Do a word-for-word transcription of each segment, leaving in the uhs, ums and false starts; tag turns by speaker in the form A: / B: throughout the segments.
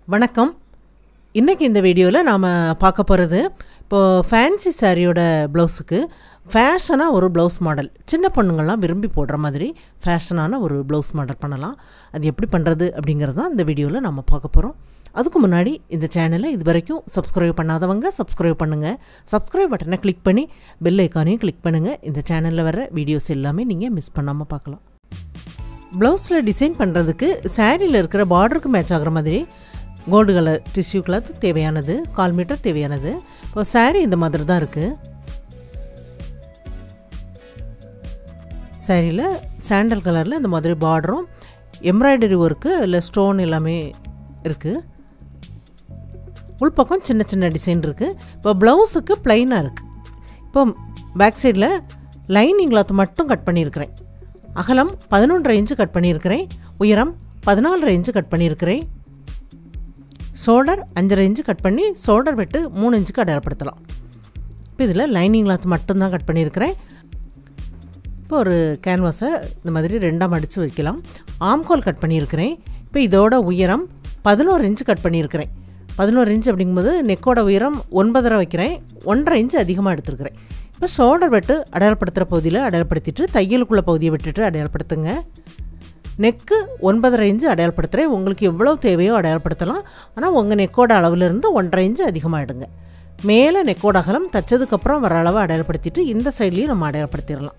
A: வணக்கம். இன்றைக்கி இந்த வீடியோவில் நாம் பார்க்க போகிறது இப்போது ஃபேன்சி சாரியோட ப்ளவுஸுக்கு ஃபேஷனாக ஒரு ப்ளவுஸ் மாடல், சின்ன பொண்ணுங்கள்லாம் விரும்பி போடுற மாதிரி ஃபேஷனான ஒரு ப்ளவுஸ் மாடல் பண்ணலாம். அது எப்படி பண்ணுறது அப்படிங்கிறது தான் இந்த வீடியோவில் நம்ம பார்க்க போகிறோம். அதுக்கு முன்னாடி இந்த சேனலை இது வரைக்கும் சப்ஸ்கிரைப் பண்ணாதவங்க சப்ஸ்கிரைப் பண்ணுங்கள். சப்ஸ்கிரைப் பட்டனை கிளிக் பண்ணி பெல் ஐக்கானையும் கிளிக் பண்ணுங்கள். இந்த சேனலில் வர வீடியோஸ் எல்லாமே நீங்கள் மிஸ் பண்ணாமல் பார்க்கலாம். ப்ளவுஸில் டிசைன் பண்ணுறதுக்கு சாரியில் இருக்கிற பார்டருக்கு மேட்ச் ஆகிற மாதிரி கோல்டு கலர் டிஷ்யூ கிளாத் தேவையானது, கால் மீட்டர் தேவையானது. இப்போ சாரீ இந்த மாதிரி தான் இருக்குது. சாரியில் சாண்டல் கலரில் இந்த மாதிரி பார்டரும் எம்ப்ராய்டரி ஒர்க்கு அதில் ஸ்டோன் எல்லாமே இருக்குது. உள்பக்கம் சின்ன சின்ன டிசைன் இருக்குது. இப்போ ப்ளவுஸுக்கு ப்ளைனாக இருக்குது. இப்போ பேக் சைடில் லைனிங் கிளாத் மட்டும் கட் பண்ணியிருக்கிறேன். அகலம் பதினொன்றரை இன்ச்சு கட் பண்ணியிருக்கிறேன். உயரம் பதினாலரை இன்ச்சு கட் பண்ணியிருக்கிறேன். ஷோல்டர் அஞ்சரை இன்ச்சு கட் பண்ணி ஷோல்டர் வெட்டு மூணு இன்ச்சுக்கு அடையாளப்படுத்தலாம். இப்போ இதில் லைனிங் கிளாத் மட்டும்தான் கட் பண்ணியிருக்கிறேன். இப்போ ஒரு கேன்வாஸை இந்த மாதிரி ரெண்டாக மடித்து வைக்கலாம். ஆம்கோல் கட் பண்ணியிருக்கிறேன். இப்போ இதோட உயரம் பதினோரு இன்ச்சு கட் பண்ணியிருக்கிறேன். பதினோரு இன்ச்சு அப்படிங்கும்போது நெக்கோட உயரம் ஒன்பதரை வைக்கிறேன். ஒன்றரை இன்ச்சு அதிகமாக எடுத்துருக்கிறேன். இப்போ ஷோல்டர் வெட்டு அடையாளப்படுத்துகிற பகுதியில் அடையாளப்படுத்திட்டு தையலுக்குள்ள பகுதியை விட்டுட்டு அடையாளப்படுத்துங்க. நெக்கு ஒன்பதரை இன்ச்சு அடையாளப்படுத்துகிறேன். உங்களுக்கு எவ்வளோ தேவையோ அடையாளப்படுத்தலாம். ஆனால் உங்கள் நெக்கோட அளவுலேருந்து ஒன்றரை இன்ச்சு அதிகமாக எடுங்க. மேலே நெக்கோட அகலம் தைச்சதுக்கப்புறம் வர அளவை அடையாளப்படுத்திட்டு இந்த சைட்லேயும் நம்ம அடையாளப்படுத்திடலாம்.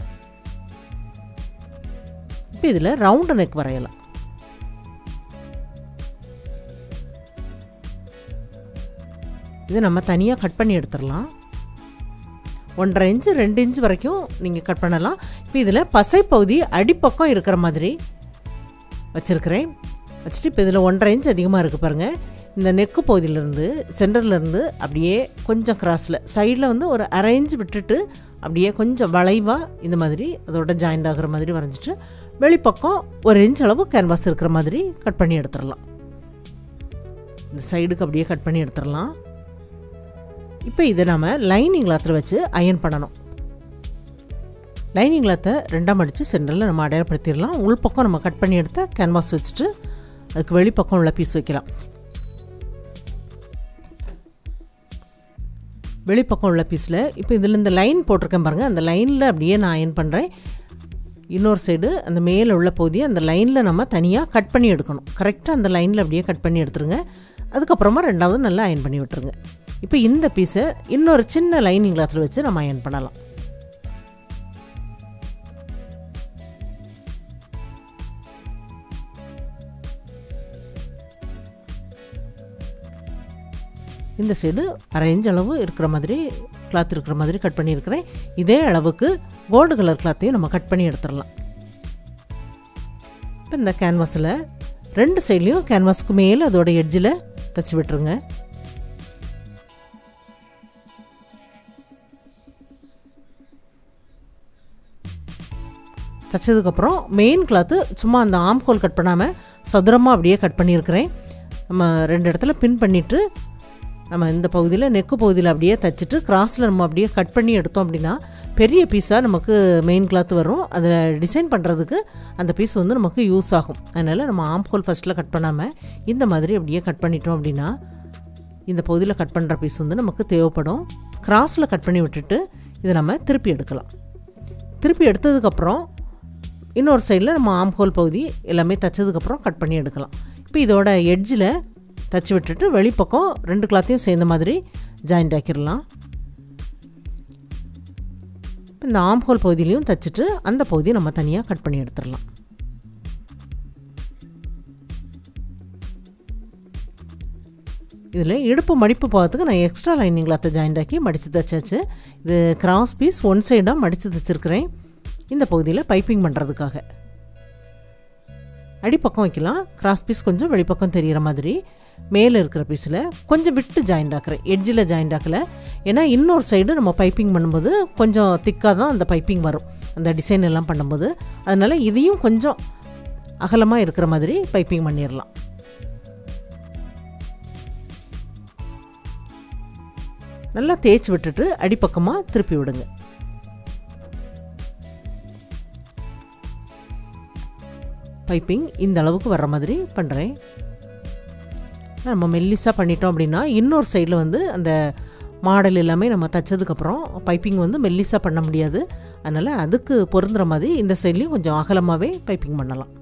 A: இப்போ இதில் ரவுண்டு நெக் வரையலாம். இது நம்ம தனியாக கட் பண்ணி எடுத்துடலாம். ஒன்றரை இன்ச்சு ரெண்டு இன்ச்சு வரைக்கும் நீங்கள் கட் பண்ணலாம். இப்போ இதில் பசை பகுதி அடிப்பக்கம் இருக்கிற மாதிரி வச்சுருக்கிறேன். வச்சுட்டு இப்போ இதில் ஒன்றரை இன்ச் அதிகமாக இருக்குது பாருங்கள். இந்த நெக்கு பகுதியிலேருந்து சென்டர்லேருந்து அப்படியே கொஞ்சம் கிராஸில் சைடில் வந்து ஒரு அரை இன்ச்சு விட்டுட்டு அப்படியே கொஞ்சம் வளைவாக இந்த மாதிரி அதோட ஜாயிண்ட் ஆகிற மாதிரி வரைஞ்சிட்டு வெளிப்பக்கம் ஒரு இன்ச் அளவு கேன்வாஸ் இருக்கிற மாதிரி கட் பண்ணி எடுத்துடலாம். இந்த சைடுக்கு அப்படியே கட் பண்ணி எடுத்துடலாம். இப்போ இதை நம்ம லைனிங் கிளாத்தில் வச்சு அயன் பண்ணணும். லைனிங் கிளாத்தை ரெண்டாக மடித்து சென்டரில் நம்ம அடையாளப்படுத்திடலாம். உள்பக்கம் நம்ம கட் பண்ணி எடுத்த கேன்வாஸ் வச்சுட்டு அதுக்கு வெளிப்பக்கம் உள்ள பீஸ் வைக்கலாம். வெளிப்பக்கம் உள்ள பீஸில் இப்போ இதில் இந்த லைன் போட்டிருக்கேன் பாருங்கள். அந்த லைனில் அப்படியே நான் அயன் பண்ணுறேன். இன்னொரு சைடு அந்த மேலே உள்ள பகுதியை அந்த லைனில் நம்ம தனியாக கட் பண்ணி எடுக்கணும். கரெக்டாக அந்த லைனில் அப்படியே கட் பண்ணி எடுத்துருங்க. அதுக்கப்புறமா ரெண்டாவது நல்லா அயன் பண்ணி விட்டுருங்க. இப்போ இந்த பீஸை இன்னொரு சின்ன லைனிங் கிளாத்தில் வச்சு நம்ம அயன் பண்ணலாம். இந்த சைடு அரை இன்ச் அளவு இருக்கிற மாதிரி கிளாத் இருக்கிற மாதிரி கட் பண்ணியிருக்கிறேன். இதே அளவுக்கு கோல்டு கலர் கிளாத்தையும் நம்ம கட் பண்ணி எடுத்துடலாம். இப்போ இந்த கேன்வாஸில் ரெண்டு சைட்லேயும் கேன்வாஸுக்கு மேலே அதோட எட்ஜில் தச்சு விட்டுருங்க. தைச்சதுக்கப்புறம் மெயின் கிளாத்து சும்மா அந்த ஆம் ஹோல் கட் பண்ணாமல் சதுரமாக அப்படியே கட் பண்ணியிருக்கிறேன். நம்ம ரெண்டு இடத்துல பின் பண்ணிவிட்டு நம்ம இந்த பகுதியில் நெக்கு பகுதியில் அப்படியே தைச்சிட்டு கிராஸில் நம்ம அப்படியே கட் பண்ணி எடுத்தோம் அப்படின்னா பெரிய பீஸாக நமக்கு மெயின் கிளாத் வரும். அதில் டிசைன் பண்ணுறதுக்கு அந்த பீஸ் வந்து நமக்கு யூஸ் ஆகும். அதனால் நம்ம ஆம் ஹோல் ஃபஸ்ட்டில் கட் பண்ணாமல் இந்த மாதிரி அப்படியே கட் பண்ணிட்டோம் அப்படின்னா இந்த பகுதியில் கட் பண்ணுற பீஸ் வந்து நமக்கு தேவைப்படும். கிராஸில் கட் பண்ணி விட்டுட்டு இதை நம்ம திருப்பி எடுக்கலாம். திருப்பி எடுத்ததுக்கப்புறம் இன்னொரு சைடில் நம்ம ஆம் ஹோல் பகுதி எல்லாமே தைச்சதுக்கப்புறம் கட் பண்ணி எடுக்கலாம். இப்போ இதோட எட்ஜில் தைச்சி விட்டுட்டு வெளிப்பக்கம் ரெண்டு கிளாத்தையும் சேர்ந்த மாதிரி ஜாயிண்ட் ஆக்கிடலாம். இந்த ஆம் ஹோல் பகுதியிலையும் தைச்சிட்டு அந்த பகுதியை நம்ம தனியாக கட் பண்ணி எடுத்துடலாம். இதில் இடுப்பு மடிப்பு பார்த்துக்கு நான் எக்ஸ்ட்ரா லைனிங் கிளாத்தை ஜாயிண்ட் ஆக்கி மடித்து தைச்சாச்சு. இது கிராஸ் பீஸ் ஒன் சைடாக மடித்து தைச்சிருக்கிறேன். இந்த பகுதியில் பைப்பிங் பண்ணுறதுக்காக அடிப்பக்கம் வைக்கலாம். கிராஸ் பீஸ் கொஞ்சம் வெளிப்பக்கம் தெரிகிற மாதிரி மேலே இருக்கிற பீஸில் கொஞ்சம் விட்டு ஜாயிண்ட் ஆக்குறேன். எட்ஜில் ஜாயிண்ட் ஆக்கலை. ஏன்னா இன்னொரு சைடு நம்ம பைப்பிங் பண்ணும்போது கொஞ்சம் திக்காக தான் அந்த பைப்பிங் வரும் அந்த டிசைன் எல்லாம் பண்ணும்போது. அதனால் இதையும் கொஞ்சம் அகலமாக இருக்கிற மாதிரி பைப்பிங் பண்ணிடலாம். நல்லா தேய்ச்சி விட்டுட்டு அடிப்பக்கமாக திருப்பி விடுங்க. பைப்பிங் இந்த அளவுக்கு வர்ற மாதிரி பண்ணுறேன். நம்ம மெல்லிஸாக பண்ணிட்டோம் அப்படின்னா இன்னொரு சைடில் வந்து அந்த மாடல் எல்லாமே நம்ம தைச்சதுக்கப்புறம் பைப்பிங் வந்து மெல்லிஸாக பண்ண முடியாது. அதனால் அதுக்கு பொருந்துகிற மாதிரி இந்த சைட்லேயும் கொஞ்சம் அகலமாகவே பைப்பிங் பண்ணலாம்.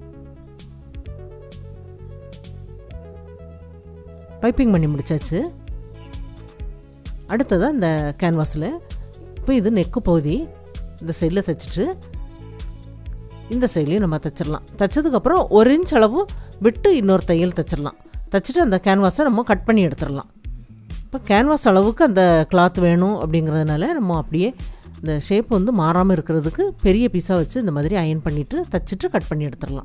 A: பைப்பிங் பண்ணி முடித்தாச்சு. அடுத்ததாக இந்த கேன்வாஸில் இப்போ இது நெக்கு பகுதி இந்த சைடில் தைச்சிட்டு இந்த சைட்லேயும் நம்ம தைச்சிடலாம். தைச்சதுக்கப்புறம் ஒரு இன்ச் அளவு விட்டு இன்னொரு தையல் தைச்சிடலாம். தைச்சிட்டு அந்த கேன்வாஸை நம்ம கட் பண்ணி எடுத்துடலாம். இப்போ கேன்வாஸ் அளவுக்கு அந்த கிளாத் வேணும் அப்படிங்கிறதுனால நம்ம அப்படியே இந்த ஷேப் வந்து மாறாமல் இருக்கிறதுக்கு பெரிய பீஸாக வச்சு இந்த மாதிரி அயன் பண்ணிவிட்டு தைச்சிட்டு கட் பண்ணி எடுத்துடலாம்.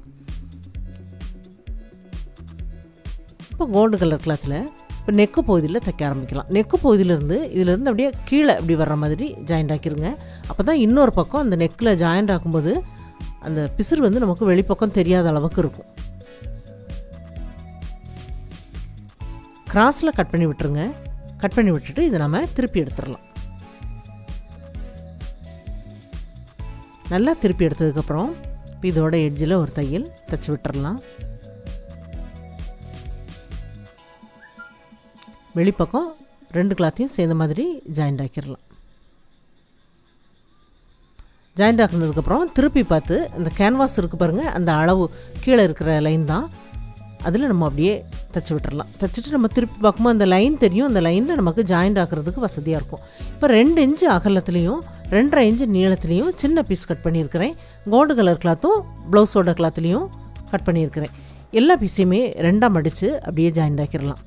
A: இப்போ கோல்டு கலர் கிளாத்தில் இப்போ நெக்கு பகுதியில் தைக்க ஆரம்பிக்கலாம். நெக்கு பகுதியிலேருந்து இதிலேருந்து அப்படியே கீழே அப்படி வர்ற மாதிரி ஜாயிண்ட் ஆக்கிடுங்க. அப்போ தான் இன்னொரு பக்கம் அந்த நெக்கில் ஜாயிண்ட் ஆக்கும்போது அந்த பிசுறு வந்து நமக்கு வெளிப்பக்கம் தெரியாத அளவுக்கு இருக்கும். கிராஸில் கட் பண்ணி விட்டுருங்க. கட் பண்ணி விட்டுட்டு இதை நம்ம திருப்பி எடுத்துடலாம். நல்லா திருப்பி எடுத்ததுக்கப்புறம் இப்போ இதோட எட்ஜில் ஒரு தையல் தைச்சி விட்டுறலாம். வெளிப்பக்கம் ரெண்டு கிளாத்தையும் சேர்ந்த மாதிரி ஜாயிண்ட் ஆக்கிடலாம். ஜாயிண்ட் ஆக்கினதுக்கப்புறம் திருப்பி பார்த்து இந்த கேன்வாஸ் இருக்குது பாருங்கள், அந்த அளவு கீழே இருக்கிற லைன் தான், அதில் நம்ம அப்படியே தைச்சி விட்டுறலாம். தைச்சிட்டு நம்ம திருப்பி பார்க்கும்போது அந்த லைன் தெரியும். அந்த லைனில் நமக்கு ஜாயிண்ட் ஆக்கிறதுக்கு வசதியாக இருக்கும். இப்போ ரெண்டு இன்ச்சு அகலத்துலேயும் ரெண்டரை இன்ச்சு நீளத்துலேயும் சின்ன பீஸ் கட் பண்ணியிருக்கிறேன். கோல்டு கலர் கிளாத்தும் ப்ளவுஸோட கிளாத்துலேயும் கட் பண்ணியிருக்கிறேன். எல்லா பீஸையுமே ரெண்டாக மடித்து அப்படியே ஜாயிண்ட் ஆக்கிடலாம்.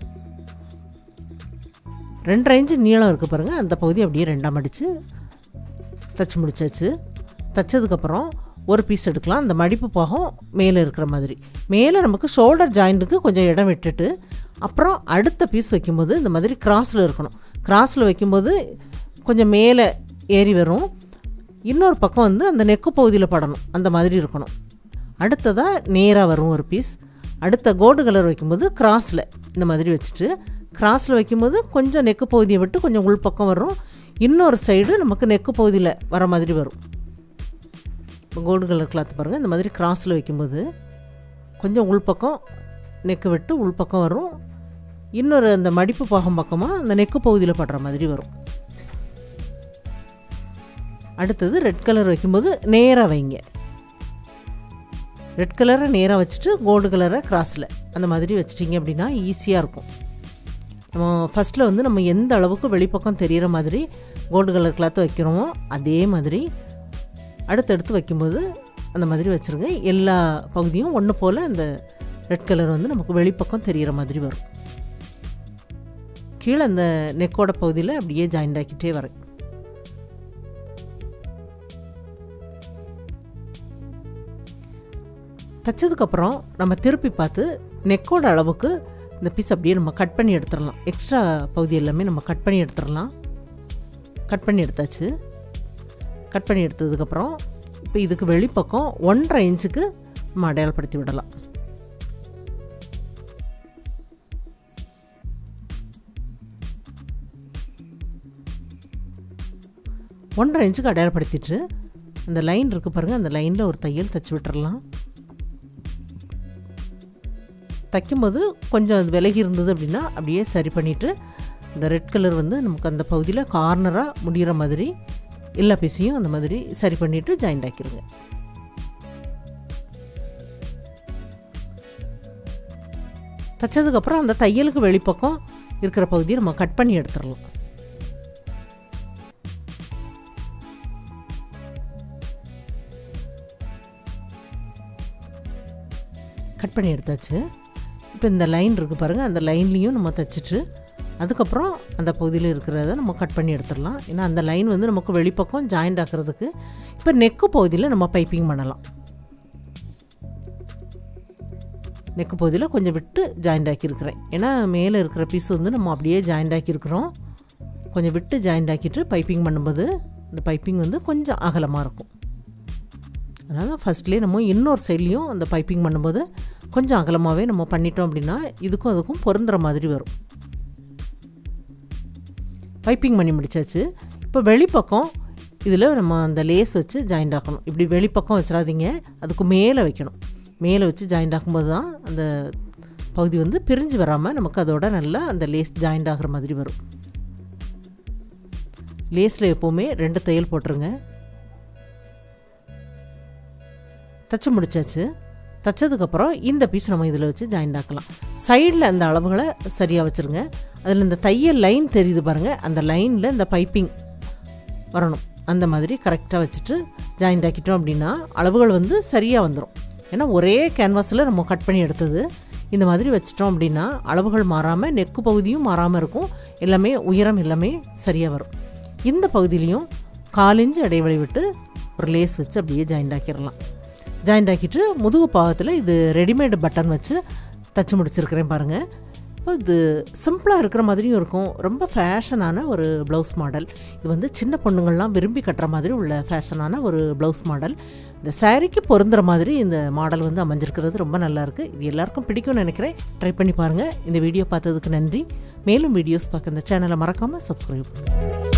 A: ரெண்டரை இன்ச்சு நீளம் இருக்குது பாருங்கள், அந்த பகுதி அப்படியே ரெண்டாக மடித்து தைச்சி முடிச்சாச்சு. தைச்சதுக்கப்புறம் ஒரு பீஸ் எடுக்கலாம். அந்த மடிப்பு பாகம் மேலே இருக்கிற மாதிரி மேலே நமக்கு ஷோல்டர் ஜாயிண்ட்டுக்கு கொஞ்சம் இடம் விட்டுட்டு அப்புறம் அடுத்த பீஸ் வைக்கும்போது இந்த மாதிரி கிராஸில் இருக்கணும். கிராஸில் வைக்கும்போது கொஞ்சம் மேலே ஏறி வரும். இன்னொரு பக்கம் வந்து அந்த நெக்கு பகுதியில் படணும், அந்த மாதிரி இருக்கணும். அடுத்ததாக நேராக வரும் ஒரு பீஸ். அடுத்த கோல்டு கலர் வைக்கும்போது கிராஸில் இந்த மாதிரி வச்சுட்டு கிராஸில் வைக்கும்போது கொஞ்சம் நெக்கு பகுதியை விட்டு கொஞ்சம் உள்பக்கம் வரும். இன்னொரு சைடு நமக்கு நெக்கு பகுதியில் வர மாதிரி வரும். இப்போ கோல்டு கலர் கிளாத் பாருங்கள், இந்த மாதிரி கிராஸில் வைக்கும்போது கொஞ்சம் உள்பக்கம் நெக்கு விட்டு உள்பக்கம் வரும். இன்னொரு அந்த மடிப்பு பாகம் பக்கமாக அந்த நெக்கு பகுதியில் படுற மாதிரி வரும். அடுத்தது ரெட் கலர் வைக்கும்போது நேராக வைங்க. ரெட் கலரை நேராக வச்சுட்டு கோல்டு கலரை கிராஸில் அந்த மாதிரி வச்சிட்டிங்க அப்படின்னா ஈஸியாக இருக்கும். நம்ம ஃபஸ்ட்டில் வந்து நம்ம எந்த அளவுக்கு வெளிப்பக்கம் தெரிகிற மாதிரி கோல்டு கலர் கிளாத்து வைக்கிறோமோ அதே மாதிரி அடுத்தடுத்து வைக்கும்போது அந்த மாதிரி வச்சுருங்க. எல்லா பகுதியும் ஒன்று போல் அந்த ரெட் கலர் வந்து நமக்கு வெளிப்பக்கம் தெரிகிற மாதிரி வரும். கீழே அந்த நெக்கோட பகுதியில் அப்படியே ஜாயிண்ட் ஆக்கிட்டே வரேன். தைச்சதுக்கப்புறம் நம்ம திருப்பி பார்த்து நெக்கோட அளவுக்கு இந்த பீஸ் அப்படியே நம்ம கட் பண்ணி எடுத்துடலாம். எக்ஸ்ட்ரா பகுதி எல்லாமே நம்ம கட் பண்ணி எடுத்துடலாம். கட் பண்ணி எடுத்தாச்சு. கட் பண்ணி எடுத்ததுக்கப்புறம் இப்போ இதுக்கு வெளிப்பக்கம் ஒன்றரை இன்ச்சுக்கு நம்ம அடையாளப்படுத்தி விடலாம். ஒன்றரை இன்ச்சுக்கு அடையாளப்படுத்திட்டு அந்த லைன் இருக்குது பாருங்கள், அந்த லைனில் ஒரு தையல் தைச்சி விட்டுறலாம். தைக்கும்போது கொஞ்சம் அது விலகி இருந்தது அப்படின்னா அப்படியே சரி பண்ணிவிட்டு இந்த ரெட் கலர் வந்து நமக்கு அந்த பகுதியில் கார்னராக முடிகிற மாதிரி எல்லா பீஸையும் அந்த மாதிரி சரி பண்ணிவிட்டு ஜாயிண்ட் ஆக்கிடுங்க. தைச்சதுக்கப்புறம் அந்த தையலுக்கு வெளிப்பக்கம் இருக்கிற பகுதியை நம்ம கட் பண்ணி எடுத்துடலாம். கட் பண்ணி எடுத்தாச்சு. இப்போ இந்த லைன் இருக்குது பாருங்கள், அந்த லைன்லேயும் நம்ம தைச்சிட்டு அதுக்கப்புறம் அந்த பகுதியில் இருக்கிறத நம்ம கட் பண்ணி எடுத்துடலாம். ஏன்னா அந்த லைன் வந்து நமக்கு வெளிப்பக்கம் ஜாயிண்ட் ஆக்கிறதுக்கு. இப்போ நெக்கு பகுதியில் நம்ம பைப்பிங் பண்ணலாம். நெக்கு பகுதியில் கொஞ்சம் விட்டு ஜாயிண்ட் ஆக்கியிருக்கிறேன். ஏன்னா மேலே இருக்கிற பீஸ் வந்து நம்ம அப்படியே ஜாயிண்ட் ஆக்கியிருக்கிறோம். கொஞ்சம் விட்டு ஜாயிண்ட் ஆக்கிட்டு பைப்பிங் பண்ணும்போது இந்த பைப்பிங் வந்து கொஞ்சம் அகலமாக இருக்கும். அதனால் ஃபஸ்ட்லேயே நம்ம இன்னொரு சைட்லேயும் அந்த பைப்பிங் பண்ணும்போது கொஞ்சம் அகலமாகவே நம்ம பண்ணிட்டோம் அப்படின்னா இதுக்கும் அதுக்கும் பொருந்துகிற மாதிரி வரும். பைப்பிங் பண்ணி முடிச்சாச்சு. இப்போ வெளிப்பக்கம் இதில் நம்ம அந்த லேஸ் வச்சு ஜாயிண்ட் ஆக்கணும். இப்படி வெளிப்பக்கம் வச்சிடாதீங்க, அதுக்கு மேலே வைக்கணும். மேலே வச்சு ஜாயிண்ட் ஆக்கும்போது தான் அந்த பகுதி வந்து பிரிஞ்சு வராமல் நமக்கு அதோட நல்லா அந்த லேஸ் ஜாயிண்ட் ஆகிற மாதிரி வரும். லேஸில் எப்போவுமே ரெண்டு தையல் போட்டுருங்க. தைச்சி முடிச்சாச்சு. தைச்சதுக்கப்புறம் இந்த பீஸ் நம்ம இதில் வச்சு ஜாயிண்ட் ஆக்கலாம். சைடில் அந்த அளவுகளை சரியாக வச்சுருங்க. அதில் இந்த தையல் லைன் தெரியுது பாருங்கள், அந்த லைனில் இந்த பைப்பிங் வரணும். அந்த மாதிரி கரெக்டாக வச்சுட்டு ஜாயிண்ட் ஆக்கிட்டோம் அப்படின்னா அளவுகள் வந்து சரியாக வந்துடும். ஏன்னா ஒரே கேன்வாஸில் நம்ம கட் பண்ணி எடுத்தது. இந்த மாதிரி வச்சிட்டோம் அப்படின்னா அளவுகள் மாறாமல், நெக்கு பகுதியும் மாறாமல் இருக்கும். எல்லாமே உயரம் எல்லாமே சரியாக வரும். இந்த பகுதியிலையும் காலிஞ்சு இடைவெளி விட்டு ஒரு லேஸ் வச்சு அப்படியே ஜாயிண்ட் ஆக்கிடலாம். ஜாயிண்ட் ஆக்கிட்டு முதுகு பாகத்தில் இது ரெடிமேடு பட்டன் வச்சு தச்சு முடிச்சிருக்கிறேன் பாருங்கள். இப்போ இது சிம்பிளாக இருக்கிற மாதிரியும் இருக்கும். ரொம்ப ஃபேஷனான ஒரு ப்ளவுஸ் மாடல். இது வந்து சின்ன பொண்ணுங்கள்லாம் விரும்பி கட்டுற மாதிரி உள்ள ஃபேஷனான ஒரு ப்ளவுஸ் மாடல். இந்த சாரீக்கு பொருந்துகிற மாதிரி இந்த மாடல் வந்து அமைஞ்சிருக்கிறது ரொம்ப நல்லாயிருக்கு. இது எல்லாருக்கும் பிடிக்கும்னு நினைக்கிறேன். ட்ரை பண்ணி பாருங்கள். இந்த வீடியோ பார்த்ததுக்கு நன்றி. மேலும் வீடியோஸ் பார்க்க இந்த சேனலை மறக்காமல் சப்ஸ்கிரைப் பண்ணுங்கள்.